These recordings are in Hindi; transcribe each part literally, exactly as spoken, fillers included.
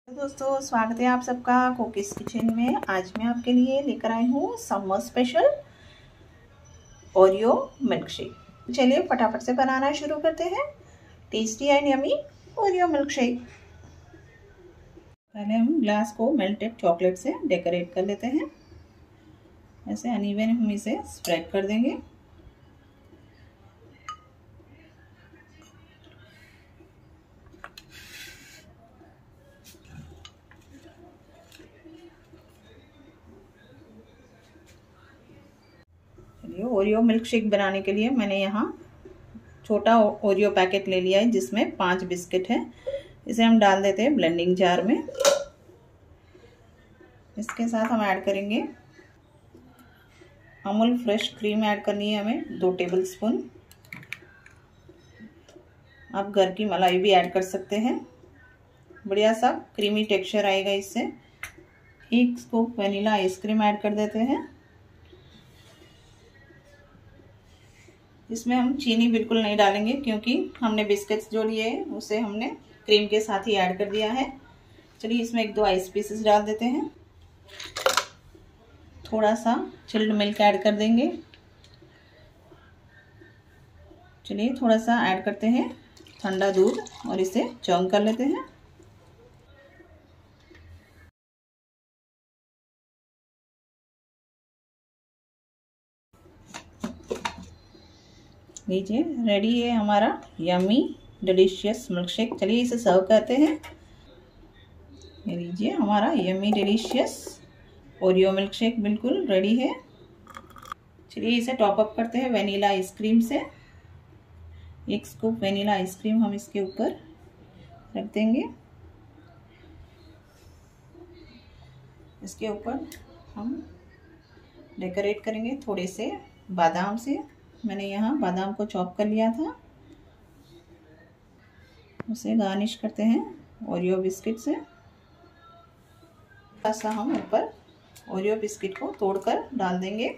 तो दोस्तों स्वागत है आप सबका कुकीज किचन में। आज मैं आपके लिए लेकर आई हूँ summer special Oreo milk shake. चलिए फटाफट से बनाना शुरू करते हैं tasty and yummy Oreo milk shake. पहले हम ग्लास को मेल्टेड चॉकलेट से डेकोरेट कर लेते हैं। ऐसे अनइवन हम इसे स्प्रेड कर देंगे। ओरियो मिल्क शेक बनाने के लिए मैंने यहाँ छोटा ओरियो पैकेट ले लिया है जिसमें पांच बिस्किट है। इसे हम डाल देते हैं ब्लेंडिंग जार में। इसके साथ हम ऐड करेंगे अमूल फ्रेश क्रीम। ऐड करनी है हमें दो टेबल स्पून। आप घर की मलाई भी ऐड कर सकते हैं, बढ़िया सा क्रीमी टेक्सचर आएगा इससे। एक स्कूप वनीला आइसक्रीम ऐड कर देते हैं। इसमें हम चीनी बिल्कुल नहीं डालेंगे क्योंकि हमने बिस्किट्स जो लिए हैं उसे हमने क्रीम के साथ ही ऐड कर दिया है। चलिए इसमें एक दो आइस पीसेस डाल देते हैं। थोड़ा सा चिल्ड मिल्क ऐड कर देंगे। चलिए थोड़ा सा ऐड करते हैं ठंडा दूध और इसे चर्न कर लेते हैं। लीजिए रेडी है हमारा यमी डिलीशियस मिल्क शेक। चलिए इसे सर्व करते हैं। ये लीजिए हमारा yummy delicious Oreo milk shake बिल्कुल रेडी है। चलिए इसे टॉप अप करते हैं वनीला आइसक्रीम से। एक स्कूप वनीला आइसक्रीम हम इसके ऊपर रख देंगे। इसके ऊपर हम डेकोरेट करेंगे थोड़े से बादाम से। मैंने यहाँ बादाम को चॉप कर लिया था, उसे गार्निश करते हैं ओरियो बिस्किट से। ऐसा हम ऊपर ओरियो बिस्किट को तोड़कर डाल देंगे।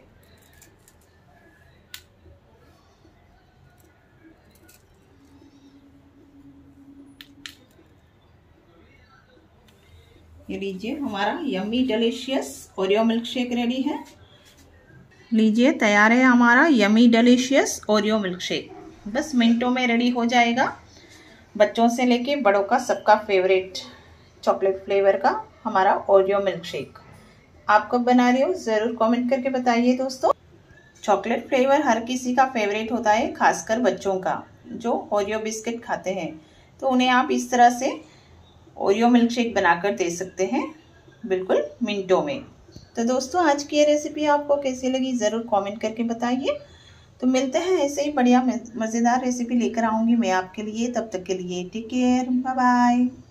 ये लीजिए हमारा yummy delicious Oreo milk shake ready है। लीजिए तैयार है हमारा yummy delicious Oreo milk shake. बस मिनटों में रेडी हो जाएगा। बच्चों से लेके बड़ों का सबका फेवरेट चॉकलेट फ्लेवर का हमारा ओरियो मिल्क शेक। आप कब बना रहे हो ज़रूर कमेंट करके बताइए दोस्तों। चॉकलेट फ्लेवर हर किसी का फेवरेट होता है, खासकर बच्चों का जो ओरियो बिस्किट खाते हैं। तो उन्हें आप इस तरह से ओरियो मिल्क शेक बनाकर दे सकते हैं बिल्कुल मिनटों में। तो दोस्तों आज की ये रेसिपी आपको कैसी लगी ज़रूर कमेंट करके बताइए। तो मिलते हैं ऐसे ही बढ़िया मज़ेदार रेसिपी लेकर आऊँगी मैं आपके लिए। तब तक के लिए टेक केयर, बाय बाय।